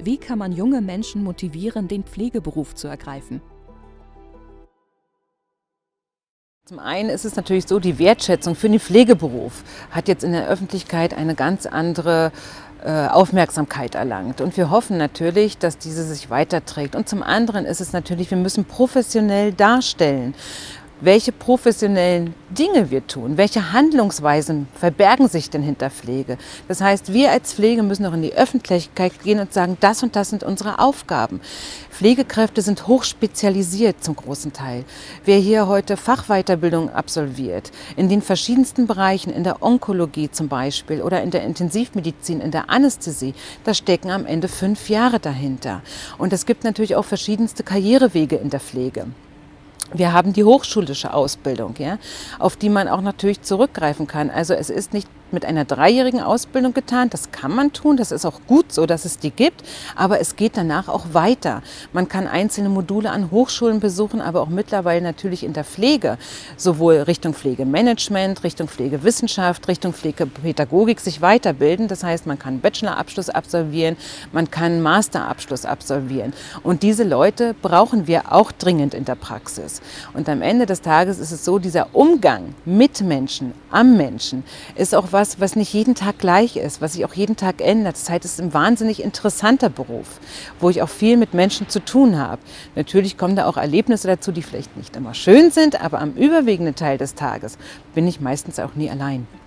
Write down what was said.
Wie kann man junge Menschen motivieren, den Pflegeberuf zu ergreifen? Zum einen ist es natürlich so, die Wertschätzung für den Pflegeberuf hat jetzt in der Öffentlichkeit eine ganz andere Aufmerksamkeit erlangt. Und wir hoffen natürlich, dass diese sich weiterträgt. Und zum anderen ist es natürlich, wir müssen professionell darstellen, welche professionellen Dinge wir tun, welche Handlungsweisen verbergen sich denn hinter Pflege. Das heißt, wir als Pflege müssen auch in die Öffentlichkeit gehen und sagen, das und das sind unsere Aufgaben. Pflegekräfte sind hochspezialisiert zum großen Teil. Wer hier heute Fachweiterbildung absolviert, in den verschiedensten Bereichen, in der Onkologie zum Beispiel oder in der Intensivmedizin, in der Anästhesie, da stecken am Ende 5 Jahre dahinter. Und es gibt natürlich auch verschiedenste Karrierewege in der Pflege. Wir haben die hochschulische Ausbildung, ja, auf die man auch natürlich zurückgreifen kann. Also es ist nicht mit einer 3-jährigen Ausbildung getan, das kann man tun, das ist auch gut so, dass es die gibt, aber es geht danach auch weiter. Man kann einzelne Module an Hochschulen besuchen, aber auch mittlerweile natürlich in der Pflege, sowohl Richtung Pflegemanagement, Richtung Pflegewissenschaft, Richtung Pflegepädagogik sich weiterbilden. Das heißt, man kann einen Bachelorabschluss absolvieren, man kann einen Masterabschluss absolvieren. Und diese Leute brauchen wir auch dringend in der Praxis. Und am Ende des Tages ist es so, dieser Umgang mit Menschen, am Menschen, ist auch was nicht jeden Tag gleich ist, was sich auch jeden Tag ändert. Das heißt, es ist ein wahnsinnig interessanter Beruf, wo ich auch viel mit Menschen zu tun habe. Natürlich kommen da auch Erlebnisse dazu, die vielleicht nicht immer schön sind, aber am überwiegenden Teil des Tages bin ich meistens auch nie allein.